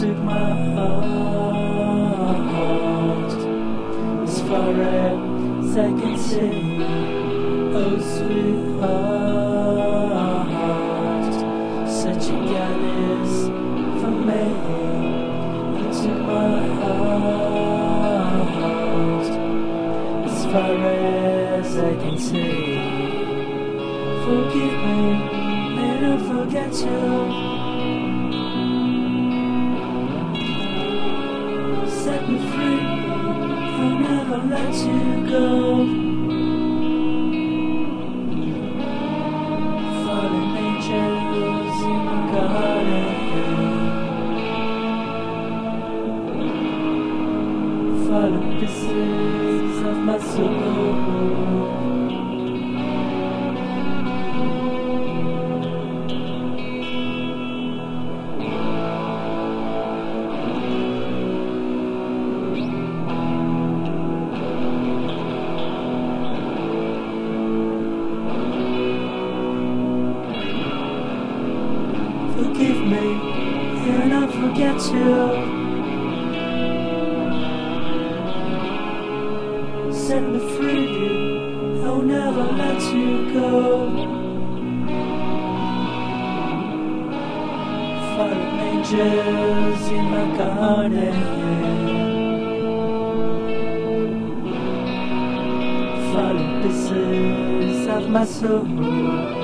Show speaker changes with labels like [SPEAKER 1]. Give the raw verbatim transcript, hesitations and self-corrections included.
[SPEAKER 1] took my heart as far as I can see. Oh, sweetheart, such a goddess for me. You took my heart as far as I can see. Forgive me, may not forget you. Set me free, I'll never let you go. Fallen angels in my garden, fallen pieces of my soul. Forgive me, and I'll forget you. Set me free, I'll never let you go. Fallen angels in my garden, fallen pieces of my soul.